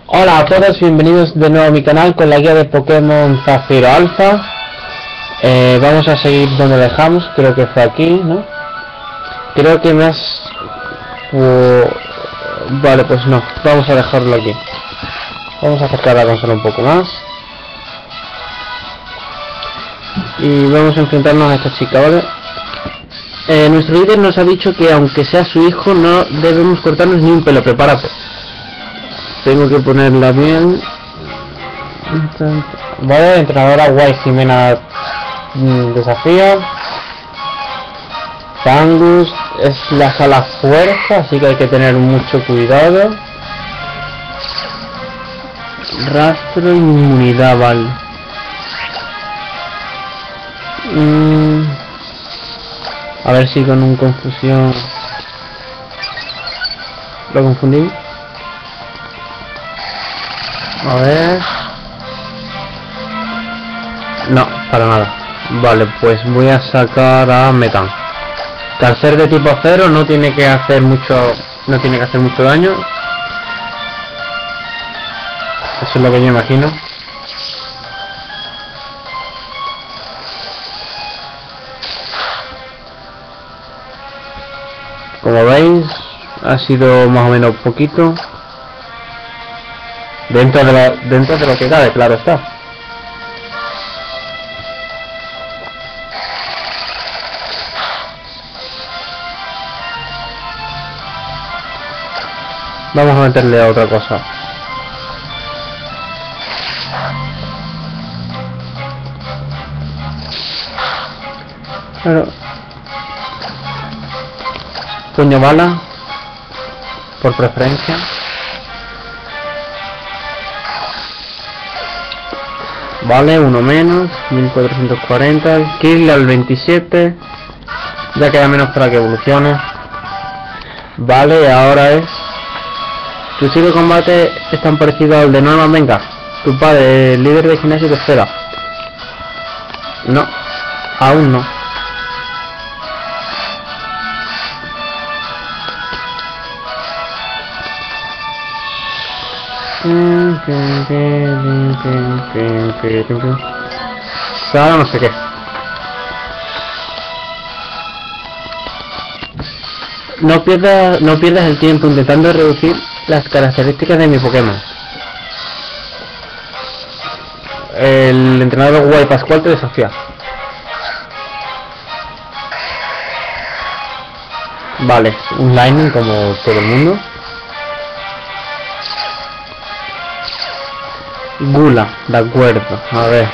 Hola a todos, bienvenidos de nuevo a mi canal con la guía de Pokémon Zafiro Alpha. Vamos a seguir donde dejamos, creo que fue aquí, ¿no? Creo que me has... Vale, pues no, vamos a dejarlo aquí. Vamos a acercar la consola un poco más. Y vamos a enfrentarnos a esta chica, ¿vale? Nuestro líder nos ha dicho que aunque sea su hijo no debemos cortarnos ni un pelo, prepárate. Tengo que ponerla bien. Vale, entrenadora Guay Jimena desafía. Tangus es la sala fuerza, así que hay que tener mucho cuidado. Rastro, inmunidad, vale. A ver si con un confusión lo confundí. A ver. No, para nada. Vale, pues voy a sacar a Metan. Que al ser de tipo acero no tiene que hacer mucho. No tiene que hacer mucho daño. Eso es lo que yo imagino. Como veis, ha sido más o menos poquito. Dentro de lo que cabe, claro está. Vamos a meterle a otra cosa. Claro. Puño bala, por preferencia. Vale, uno menos, 1440. Kill al 27. Ya queda menos para que evolucione. Vale, ahora es... Tu estilo de combate es tan parecido al de Norman. Venga, tu padre, el líder de gimnasio, te espera. No, aún no. Ahora no sé qué. No pierdas el tiempo intentando reducir las características de mi Pokémon. El entrenador Guay Pascual te desafía. Vale, un Lightning como todo el mundo. Gula, de acuerdo, a ver.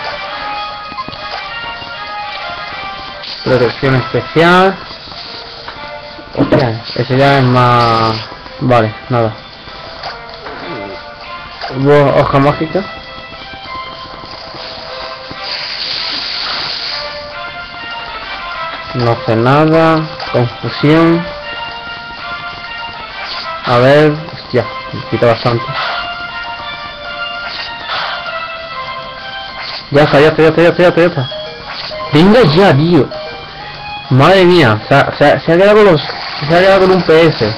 Protección especial. Hostia, ese ya es más... Vale, nada. Hoja mágica. No hace nada. Confusión. A ver, hostia, me quita bastante. Ya está. Venga ya, tío. Madre mía, se ha quedado con los... Se ha quedado con un PS.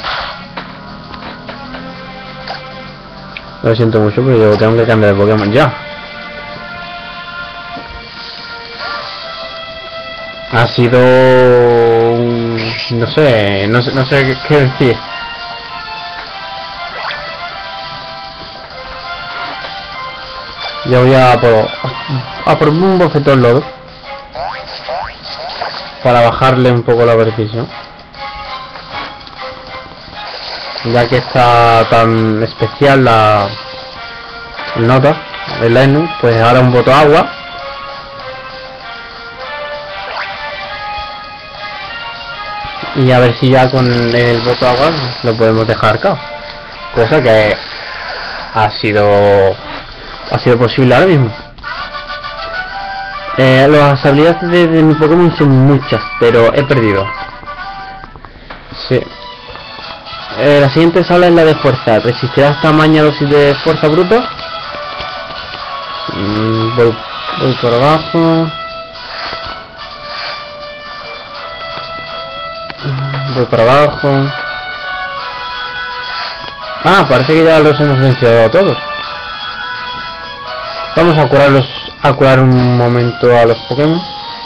Lo siento mucho, pero yo tengo que cambiar de Pokémon ya. Ha sido... No sé qué decir. Ya voy a por un bofetón lodo para bajarle un poco la precisión, ya que está tan especial el nota, el Lightning. Pues ahora un voto agua. Y a ver si ya con el voto agua lo podemos dejar acá, cosa que ha sido posible ahora mismo. Las habilidades de mi Pokémon son muchas, pero he perdido. Sí. La siguiente sala es la de fuerza. ¿Resistirá esta tamaña dosis de fuerza bruta? Voy por abajo. Voy por abajo. Ah, parece que ya los hemos vencido a todos. Vamos a curar un momento a los Pokémon.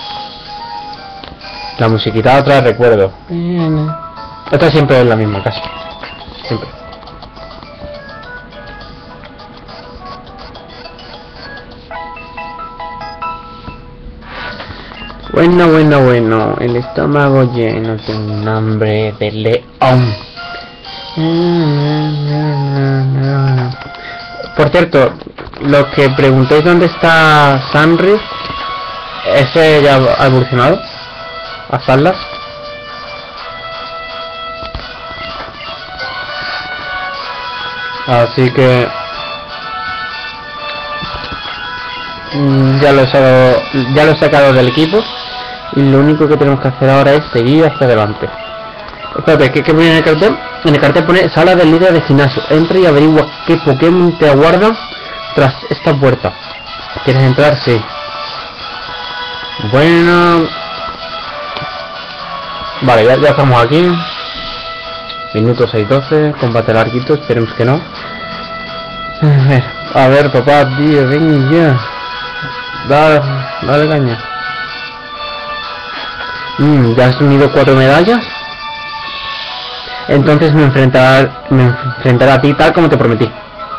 La musiquita otra recuerdo. Esta siempre es la misma, casi. Siempre. Bueno. El estómago lleno de un hambre de león. Por cierto, lo que preguntéis dónde está Sunrise, ese ya ha evolucionado a Salas. Así que ya lo he sacado del equipo y lo único que tenemos que hacer ahora es seguir hacia adelante. Espérate, ¿qué pone en el cartel? En el cartel pone sala del líder de gimnasio. Entra y averigua qué Pokémon te aguarda tras esta puerta. ¿Quieres entrar? Sí. Bueno. Vale, ya estamos aquí. Minuto 6:12. Combate larguito, esperemos que no. A ver, papá, tío, ven ya. Dale caña. ¿Ya has unido 4 medallas? Entonces me enfrentará a ti tal como te prometí.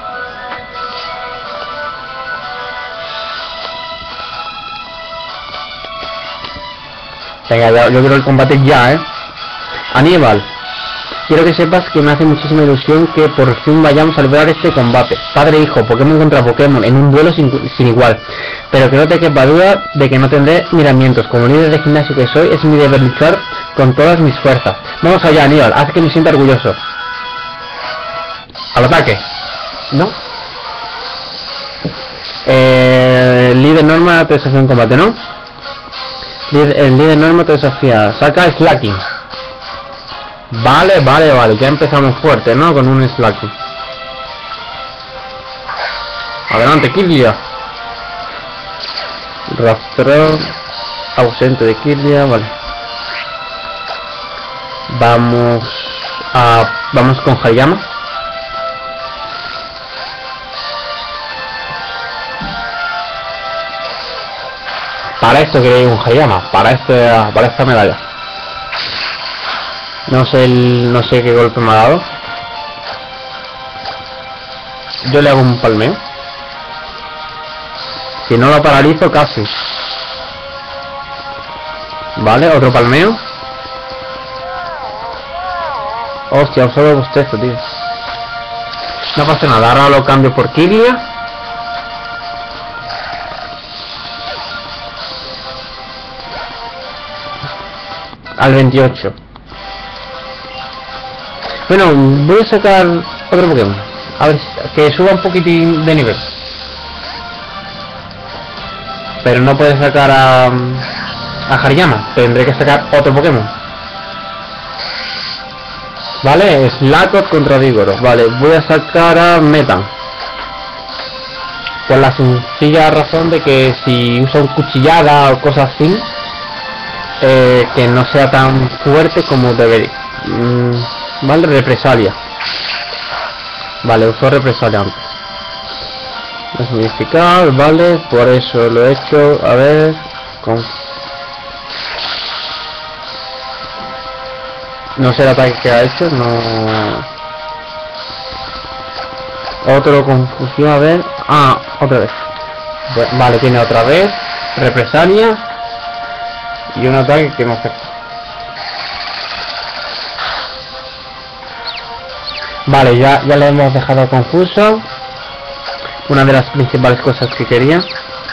Venga, yo quiero el combate ya, Aníbal, quiero que sepas que me hace muchísima ilusión que por fin vayamos a lograr este combate. Padre e hijo, Pokémon contra Pokémon, en un duelo sin igual. Pero que no te quepa duda de que no tendré miramientos. Como líder de gimnasio que soy, es mi deber luchar con todas mis fuerzas. Vamos allá, Aníbal, haz que me sienta orgulloso. Al ataque. ¿No? Líder norma te desafía en combate, ¿no? El líder norma te desafía. Saca Slacking. Vale, ya empezamos fuerte, ¿no? Con un Slacking. Adelante, Kirlia. Rastreo. Ausente de Kirlia, vale. Vamos con Hayama. Para esto queréis un Hayama, para esta medalla. No sé qué golpe me ha dado. Yo le hago un palmeo. Si no lo paralizo, casi. Vale, otro palmeo. Hostia, solo bostezo, tío. No pasa nada, ahora lo cambio por Kirlia. Al 28. Bueno, voy a sacar otro Pokémon. A ver, que suba un poquitín de nivel. Pero no puede sacar a Hariyama. Tendré que sacar otro Pokémon. Vale, Slackoth contra Vigoro. Vale, voy a sacar a Metan. Por la sencilla razón de que si usa un cuchillada o cosas así, que no sea tan fuerte como debería. Vale, represalia. Vale, usó represalia antes. Desmodificar, vale, por eso lo he hecho. A ver, no sé el ataque que ha hecho, no. Otro confusión, a ver. Otra vez. Vale, tiene otra vez represalia y un ataque que no afecta. Vale, ya le hemos dejado confuso. Una de las principales cosas que quería.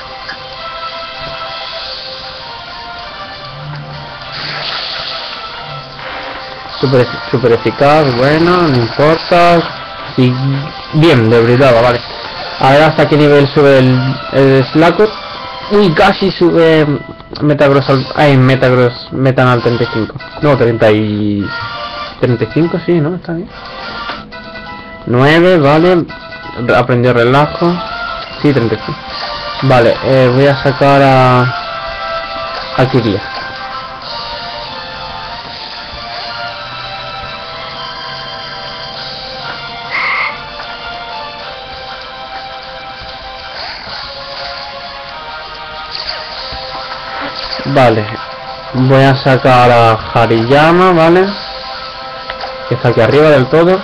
Super eficaz, bueno, no importa. Sí, bien, debridado, vale. A ver hasta qué nivel sube el Slackoth. Uy, casi sube Metagross al... Metagross Metan al 35. No, 35, sí, ¿no? Está bien. 9, vale. Aprendió relajo. Sí, 35. Vale, voy a sacar a Kirlia. Vale, voy a sacar a Hariyama, ¿vale? Que está aquí arriba del todo.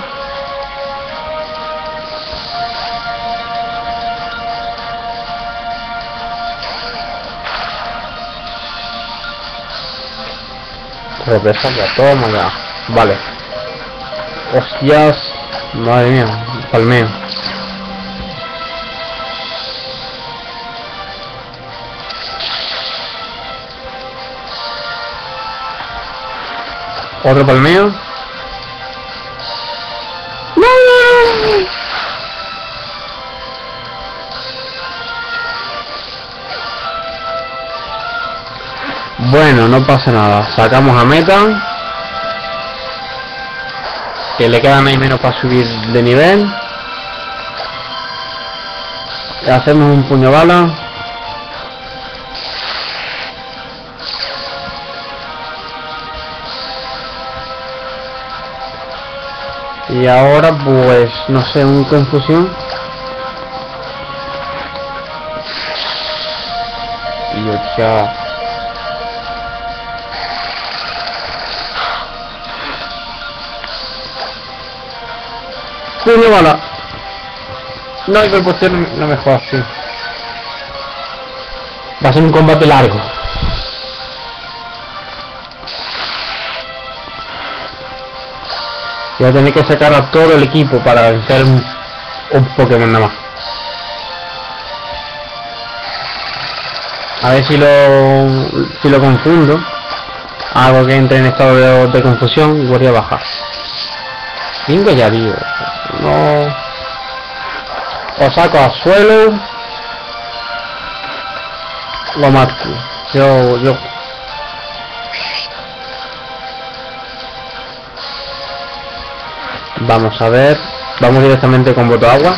Represalia, toma ya. Vale. Hostias. Madre mía, palmeo. Otro palmeo. ¡No! Bueno, no pasa nada. Sacamos a Meta. Que le quedan ahí menos para subir de nivel. Hacemos un puño bala. Y ahora pues no sé, un confusión. Y yo ya. Puño bala. No hay proporción, no me jodas, tío. Va a ser un combate largo. Voy a tener que sacar a todo el equipo para vencer un Pokémon nada más. A ver si lo confundo. Hago que entre en estado de confusión y voy a bajar. 5 ya vivo. No. O saco a suelo. Lo mato. Yo. Vamos a ver. Vamos directamente con voto agua.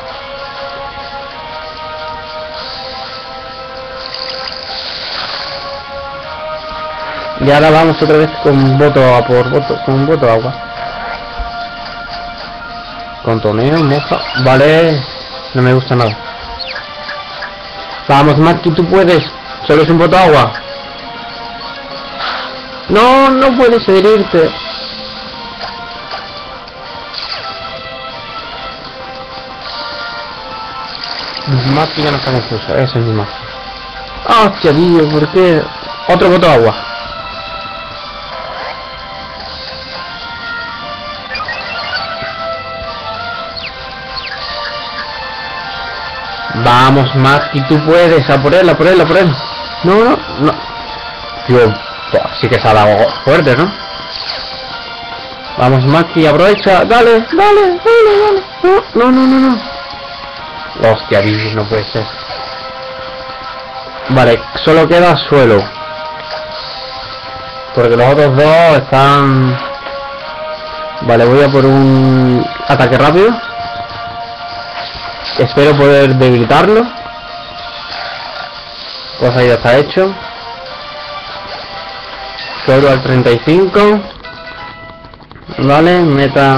Y ahora vamos otra vez con voto a por voto. Con voto agua. Contoneo, moja. Vale. No me gusta nada. Vamos, Maki, tú puedes. Solo es un voto agua. No, no puedes herirte. Maki ya no está confuso. Ese es mi Maki. ¡Hostia, tío! ¿Por qué? Otro voto agua. Vamos, Maki, tú puedes. A por él, a por él, a por él. No. Tío, sí que se ha dado fuerte, ¿no? Vamos, Maki, aprovecha. Dale. No. Hostia, tío, no puede ser. Vale, solo queda suelo. Porque los otros dos están... Vale, voy a por un ataque rápido. Espero poder debilitarlo. Cosa ya está hecho. Suelo al 35. Vale, meta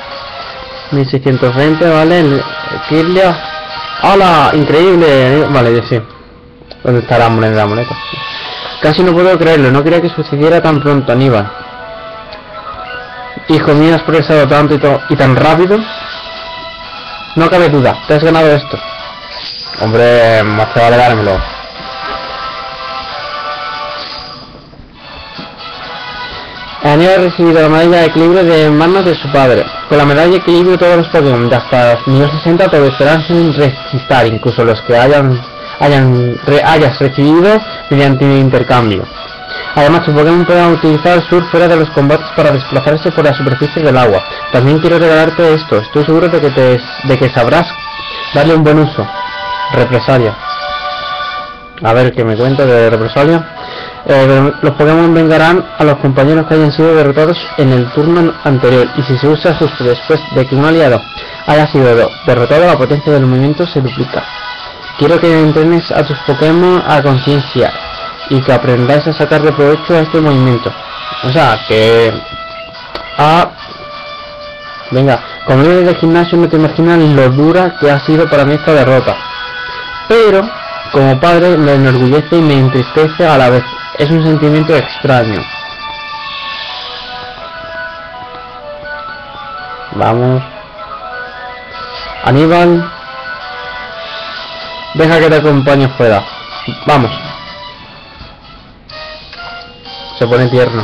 1620, vale. Kirlia. ¡Hala! Increíble. Vale, ya sí. ¿Dónde está la moneda? Casi no puedo creerlo. No quería que sucediera tan pronto, Aníbal. Hijo mío, has progresado tanto y tan rápido. No cabe duda, te has ganado esto. Hombre, más te vale dármelo. Aníbal ha recibido la medalla de equilibrio de manos de su padre. Con la medalla de equilibrio todos los Pokémon de hasta nivel 60 te esperan sin registrar, incluso los que hayas recibido mediante intercambio. Además, tu Pokémon puede utilizar Surf fuera de los combates para desplazarse por la superficie del agua. También quiero regalarte esto. Estoy seguro de que sabrás darle un buen uso. Represalia. A ver qué me cuenta de Represalia. Los Pokémon vengarán a los compañeros que hayan sido derrotados en el turno anterior. Y si se usa justo después de que un aliado haya sido derrotado, la potencia del movimiento se duplica. Quiero que entrenes a tus Pokémon a conciencia y que aprendáis a sacarle provecho a este movimiento. O sea, que... Venga, como líder del gimnasio no te imaginas lo dura que ha sido para mí esta derrota. Pero, como padre, me enorgullece y me entristece a la vez Es un sentimiento extraño. Vamos. Aníbal. Deja que te acompañe fuera. Vamos. Se pone tierno.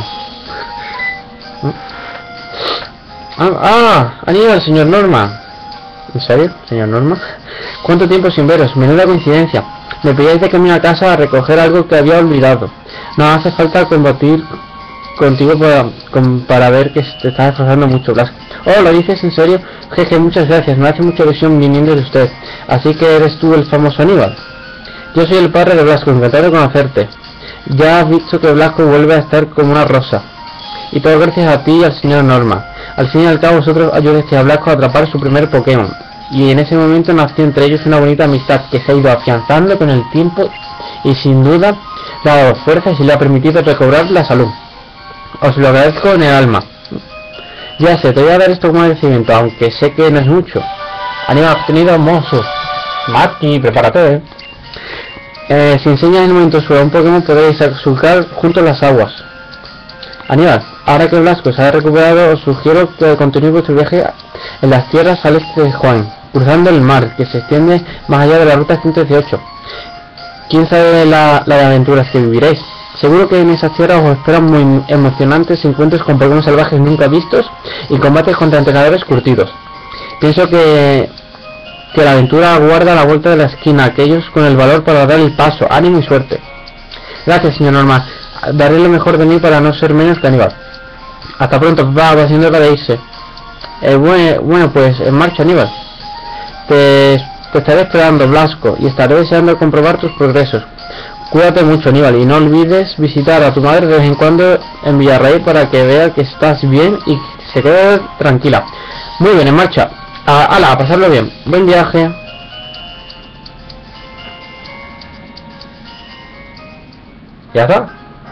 Aníbal, señor Norma. ¿En serio, señor Norma? ¿Cuánto tiempo sin veros? Menuda coincidencia. Me pilláis de camino a casa a recoger algo que había olvidado. No hace falta combatir contigo para ver que te estás esforzando mucho, Blas. Oh, ¿lo dices en serio? Jeje, muchas gracias. Me hace mucha ilusión viniendo de usted. Así que eres tú el famoso Aníbal. Yo soy el padre de Blasco, encantado de conocerte. Ya has visto que Blasco vuelve a estar como una rosa. Y todo gracias a ti y al señor Norma. Al fin y al cabo vosotros ayudaste a Blasco a atrapar su primer Pokémon. Y en ese momento nació entre ellos una bonita amistad que se ha ido afianzando con el tiempo y sin duda le ha dado fuerzas y le ha permitido recobrar la salud. Os lo agradezco en el alma. Ya sé, te voy a dar esto como agradecimiento, aunque sé que no es mucho. Aníbal, obtenido mozo. Maki, prepárate. Si enseñas en un momento sobre un Pokémon podréis surcar junto a las aguas. Aníbal, ahora que Blasco se ha recuperado, os sugiero que continuéis vuestro viaje en las tierras al este de Juan, cruzando el mar, que se extiende más allá de la ruta 118. ¿Quién sabe la de aventuras que viviréis? Seguro que en esas tierras os esperan muy emocionantes encuentros con Pokémon salvajes nunca vistos y combates contra entrenadores curtidos. Pienso que la aventura guarda a la vuelta de la esquina, aquellos con el valor para dar el paso. Ánimo y suerte. Gracias, señor Norma. Daré lo mejor de mí para no ser menos que Aníbal. Hasta pronto, va siendo hora de irse. Bueno, pues en marcha, Aníbal. Te estaré esperando, Blasco, y estaré deseando comprobar tus progresos. Cuídate mucho, Aníbal, y no olvides visitar a tu madre de vez en cuando en Villarreal para que vea que estás bien y se quede tranquila. Muy bien, en marcha. ¡Hala! A pasarlo bien. Buen viaje. ¿Ya está?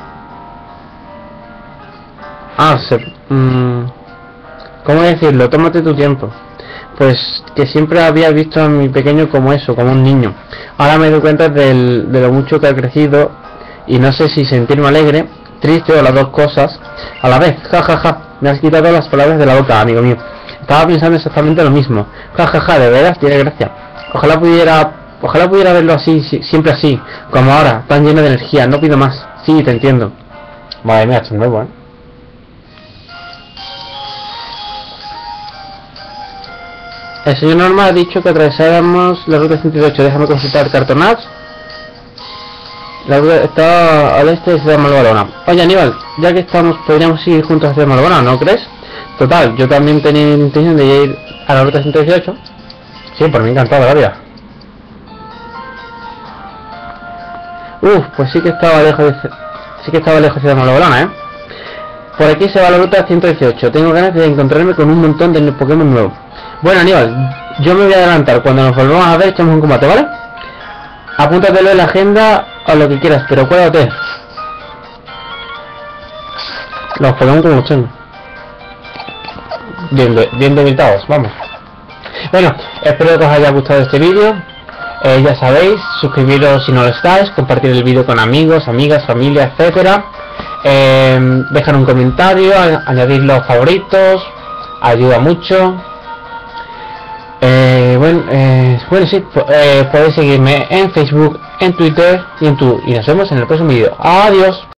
¿Cómo decirlo? Tómate tu tiempo. Pues que siempre había visto a mi pequeño como eso, como un niño. Ahora me doy cuenta de lo mucho que ha crecido y no sé si sentirme alegre, triste o las dos cosas a la vez. Ja, ja, ja. Me has quitado las palabras de la boca, amigo mío. Estaba pensando exactamente lo mismo. Ja, ja, ja, de veras tiene gracia. Ojalá pudiera verlo así, siempre así, como ahora, tan lleno de energía. No pido más. Sí, te entiendo. Madre mía, esto es nuevo, ¿eh? El señor Norma ha dicho que atravesáramos la ruta 118. Déjame consultar cartonadas. La ruta está al este de Ciudad Malvarona. Oye, Aníbal, ya que estamos, podríamos ir juntos a Ciudad Malvarona, ¿no crees? Total, yo también tenía intención de ir a la ruta 118. Sí, por mí encantado, la vida. Pues sí que estaba lejos de Ciudad Malvarona, ¿eh? Por aquí se va la ruta 118. Tengo ganas de encontrarme con un montón de Pokémon nuevos. Bueno, Aníbal, yo me voy a adelantar. Cuando nos volvamos a ver, echamos un combate, ¿vale? Apúntatelo en la agenda o lo que quieras, pero acuérdate. Los Pokémon como los tengo. Bien debilitados, vamos. Bueno, espero que os haya gustado este vídeo. Ya sabéis, suscribiros si no lo estáis, compartir el vídeo con amigos, amigas, familia, etcétera. Dejar un comentario, añadir los favoritos, ayuda mucho. Bueno, sí, podéis seguirme en Facebook, en Twitter y en YouTube. Y nos vemos en el próximo vídeo. Adiós.